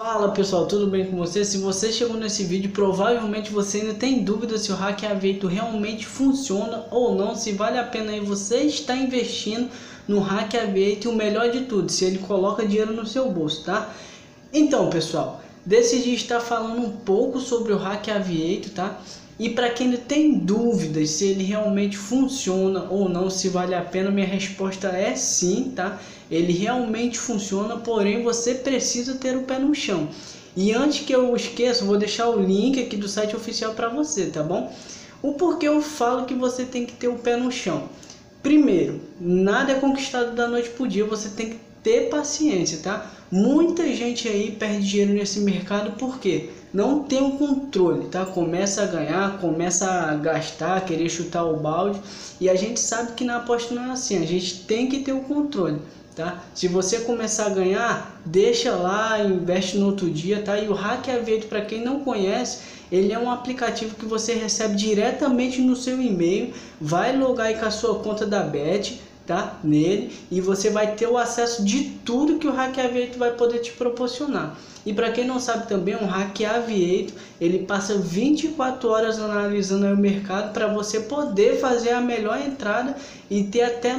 Fala pessoal, tudo bem com você? Se você chegou nesse vídeo, provavelmente você ainda tem dúvida se o Hackeaveito realmente funciona ou não, se vale a pena aí você estar investindo no Hackeaveito e o melhor de tudo, se ele coloca dinheiro no seu bolso, tá? Então pessoal, decidi estar falando um pouco sobre o Hackeaveito, tá? E para quem ainda tem dúvidas se ele realmente funciona ou não, se vale a pena, minha resposta é sim, tá? Ele realmente funciona, porém você precisa ter o pé no chão. E antes que eu esqueça, vou deixar o link aqui do site oficial para você, tá bom? O porquê eu falo que você tem que ter o pé no chão. Primeiro, nada é conquistado da noite pro dia, você tem que ter paciência, tá? Muita gente aí perde dinheiro nesse mercado porque não tem um controle, tá? Começa a ganhar, começa a gastar, querer chutar o balde, e a gente sabe que na aposta não é assim, a gente tem que ter o controle, tá? Se você começar a ganhar, deixa lá, investe no outro dia, tá? E o Hackeaveito, para quem não conhece, ele é um aplicativo que você recebe diretamente no seu e-mail, vai logar aí com a sua conta da Bet, tá? Nele, e você vai ter o acesso de tudo que o Hackeaveito vai poder te proporcionar. E para quem não sabe também, um Hackeaveito, ele passa 24 horas analisando aí o mercado para você poder fazer a melhor entrada e ter até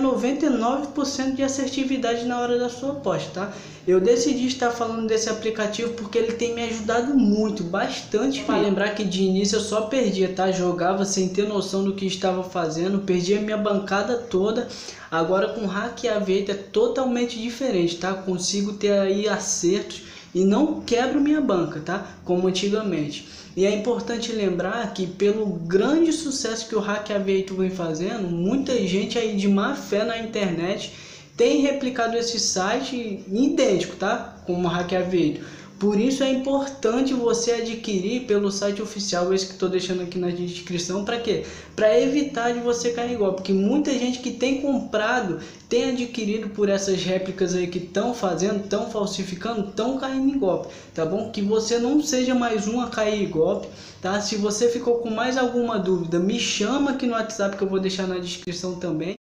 99% de assertividade na hora da sua aposta, tá? Eu decidi estar falando desse aplicativo porque ele tem me ajudado muito, bastante. Para lembrar que de início eu só perdia, tá? Jogava sem ter noção do que estava fazendo, perdia minha bancada toda. Agora com o Hackeaveito é totalmente diferente, tá? Consigo ter aí acertos e não quebro minha banca, tá? Como antigamente. E é importante lembrar que pelo grande sucesso que o Hackeaveito vem fazendo, muita gente aí de má fé na internet tem replicado esse site idêntico, tá? Como o Hackeaveito. Por isso é importante você adquirir pelo site oficial, esse que estou deixando aqui na descrição. Para quê? Para evitar de você cair em golpe. Porque muita gente que tem comprado, tem adquirido por essas réplicas aí que estão fazendo, estão falsificando, estão caindo em golpe, tá bom? Que você não seja mais um a cair em golpe, tá? Se você ficou com mais alguma dúvida, me chama aqui no WhatsApp que eu vou deixar na descrição também.